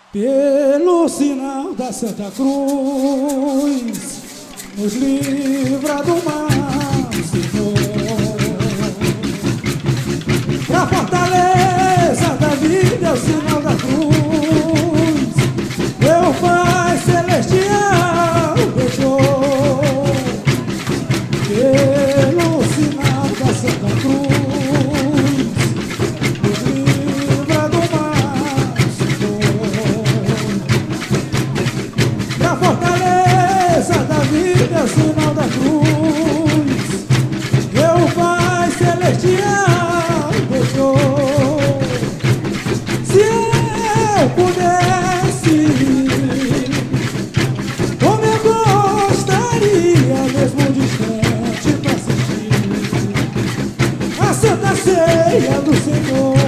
Pelo sinal da Santa Cruz, nos livra do mal, Senhor. Pra fortaleza da vida é o sinal da cruz, meu Pai Celestial deixou. Pelo sinal da Santa Cruz, nos livra do mal, Senhor. Pra fortaleza da vida é o sinal da cruz, meu Pai Celestial deixou. Se eu pudesse, como eu gostaria, mesmo distante, pra sentir a Santa Ceia do Senhor,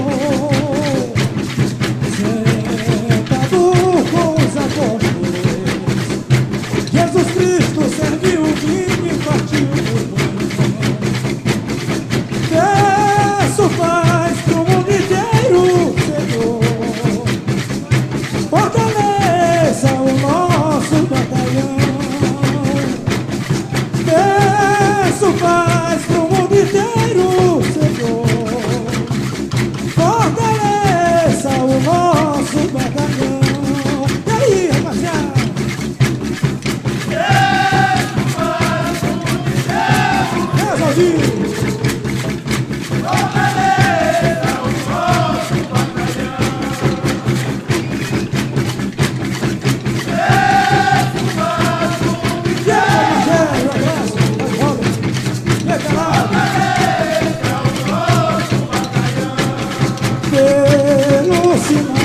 sentado com os apóstolos. Jesus Cristo serviu o vinho e partiu o pão. Peço paz pro mundo inteiro, Senhor. Fortaleça o nosso batalhão. Peço paz pro mundo inteiro, Senhor. Fortaleça o nosso batalhão. E aí, rapaziada? Valdir! Pelo sinal